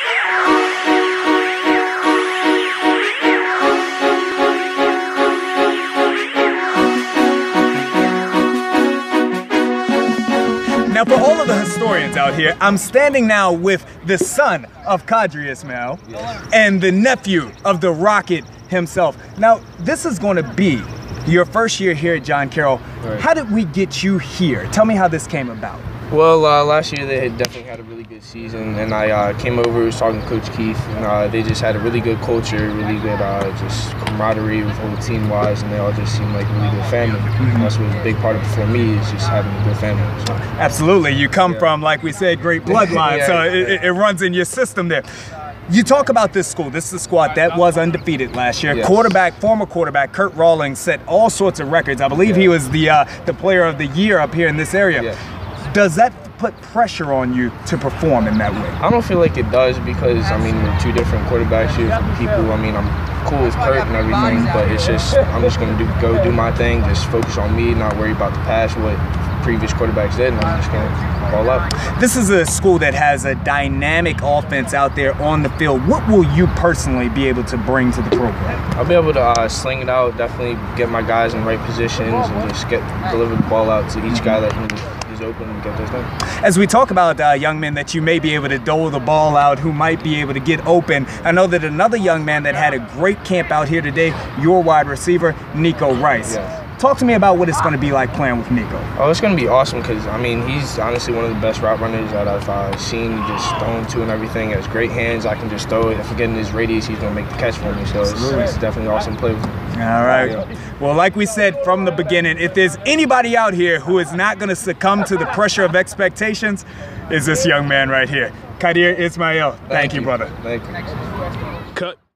Now, for all of the historians out here, I'm standing now with the son of Qadir Ismail and the nephew of the Rocket himself. Now, this is going to be your first year here at John Carroll. Right. How did we get you here? Tell me how this came about. Well, last year they had definitely had a really good season, and I came over, was talking to Coach Keith, and they just had a really good culture, really good just camaraderie with whole team-wise, and they all just seemed like a really good family. And that's what was a big part of it for me, is just having a good family. So. Absolutely. You come from, like we said, great bloodline, so it runs in your system there. You talk about this school. This is a squad that was undefeated last year. Yes. Former quarterback Kurt Rawlings set all sorts of records. I believe he was the player of the year up here in this area. Yeah. Does that put pressure on you to perform in that way? I don't feel like it does because, I mean, we're two different quarterbacks here from people. I mean, I'm cool with Kurt and everything, but it's just, I'm just going to go do my thing, just focus on me, not worry about the past, what previous quarterbacks did, and I'm just going to ball up. This is a school that has a dynamic offense out there on the field. What will you personally be able to bring to the program? I'll be able to sling it out, definitely get my guys in the right positions, and just deliver the ball out to each guy that is open and get those done. As we talk about young men that you may be able to dole the ball out, who might be able to get open, I know that another young man that had a great camp out here today, your wide receiver, Nico Rice. Yes. Talk to me about what it's going to be like playing with Nico. Oh, it's going to be awesome because, I mean, he's honestly one of the best route runners that I've seen. Just throwing to and everything. He has great hands. I can just throw it. If I get in his radius, he's going to make the catch for me. So it's definitely awesome to play with him. All right. Well, like we said from the beginning, if there's anybody out here who is not going to succumb to the pressure of expectations, is this young man right here. Qadir Ismail. Thank you, brother. Thank you. Cut.